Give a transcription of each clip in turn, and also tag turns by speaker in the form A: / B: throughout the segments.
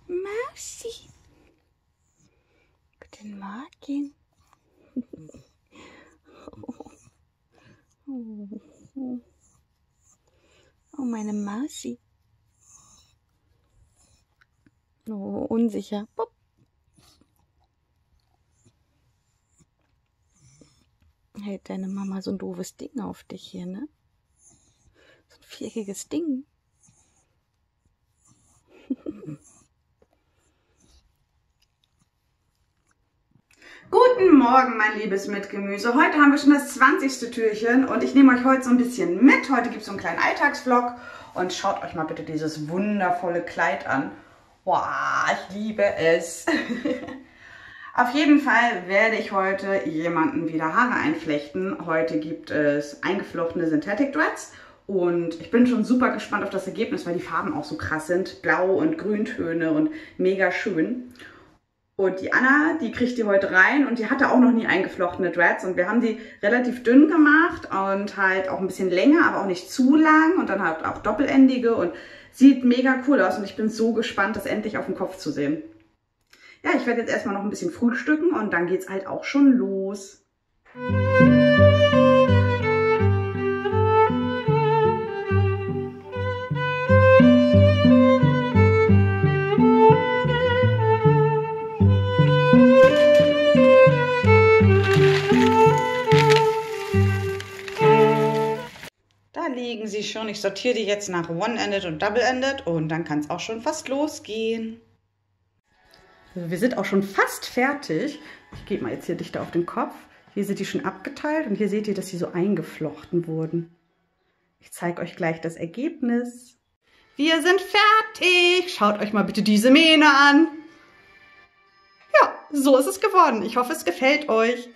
A: Mausi. Guten Morgen. Oh, meine Mausi. Oh, unsicher. Pop. Hält deine Mama so ein doofes Ding auf dich hier, ne? So ein viereckiges Ding.
B: Guten Morgen, mein liebes Mitgemüse. Heute haben wir schon das 20. Türchen und ich nehme euch heute so ein bisschen mit. Heute gibt es so einen kleinen Alltagsvlog und schaut euch mal bitte dieses wundervolle Kleid an. Wow, ich liebe es. Auf jeden Fall werde ich heute jemanden wieder Haare einflechten. Heute gibt es eingeflochtene Synthetic Dreads und ich bin schon super gespannt auf das Ergebnis, weil die Farben auch so krass sind. Blau- und Grüntöne und mega schön. Und die Anna, die kriegt die heute rein und die hatte auch noch nie eingeflochtene Dreads und wir haben die relativ dünn gemacht und halt auch ein bisschen länger, aber auch nicht zu lang und dann halt auch doppelendige und sieht mega cool aus und ich bin so gespannt, das endlich auf dem Kopf zu sehen. Ja, ich werde jetzt erstmal noch ein bisschen frühstücken und dann geht's halt auch schon los. Da liegen sie schon. Ich sortiere die jetzt nach One-Ended und Double-Ended und dann kann es auch schon fast losgehen. Wir sind auch schon fast fertig. Ich gebe mal jetzt hier dichter auf den Kopf. Hier sind die schon abgeteilt und hier seht ihr, dass sie so eingeflochten wurden. Ich zeige euch gleich das Ergebnis. Wir sind fertig. Schaut euch mal bitte diese Mähne an. Ja, so ist es geworden. Ich hoffe, es gefällt euch.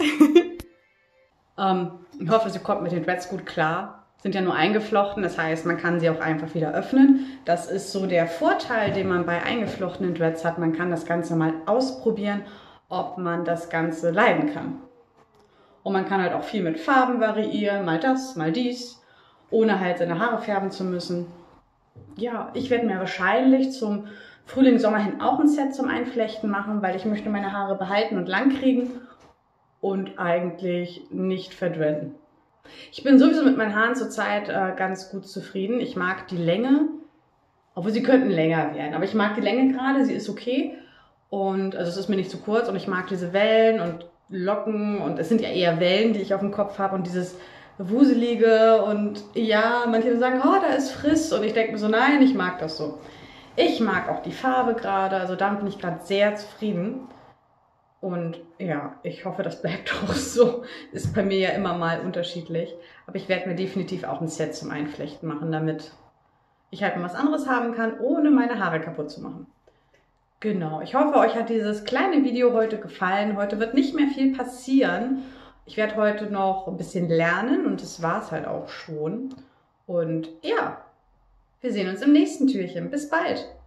B: Ich hoffe, sie kommt mit den Dreads gut klar. Sind ja nur eingeflochten, das heißt, man kann sie auch einfach wieder öffnen. Das ist so der Vorteil, den man bei eingeflochtenen Dreads hat. Man kann das Ganze mal ausprobieren, ob man das Ganze leiden kann. Und man kann halt auch viel mit Farben variieren, mal das, mal dies, ohne halt seine Haare färben zu müssen. Ja, ich werde mir wahrscheinlich zum Frühling, Sommer hin auch ein Set zum Einflechten machen, weil ich möchte meine Haare behalten und lang kriegen und eigentlich nicht verdreaden. Ich bin sowieso mit meinen Haaren zurzeit ganz gut zufrieden. Ich mag die Länge, obwohl sie könnten länger werden. Aber ich mag die Länge gerade, sie ist okay. Und also es ist mir nicht zu kurz und ich mag diese Wellen und Locken. Und es sind ja eher Wellen, die ich auf dem Kopf habe und dieses Wuselige. Und ja, manche sagen, oh, da ist Friss. Und ich denke mir so, nein, ich mag das so. Ich mag auch die Farbe gerade, also damit bin ich gerade sehr zufrieden. Und ja, ich hoffe, das bleibt auch so. Ist bei mir ja immer mal unterschiedlich. Aber ich werde mir definitiv auch ein Set zum Einflechten machen, damit ich halt mal was anderes haben kann, ohne meine Haare kaputt zu machen. Genau, ich hoffe, euch hat dieses kleine Video heute gefallen. Heute wird nicht mehr viel passieren. Ich werde heute noch ein bisschen lernen und das war es halt auch schon. Und ja, wir sehen uns im nächsten Türchen. Bis bald!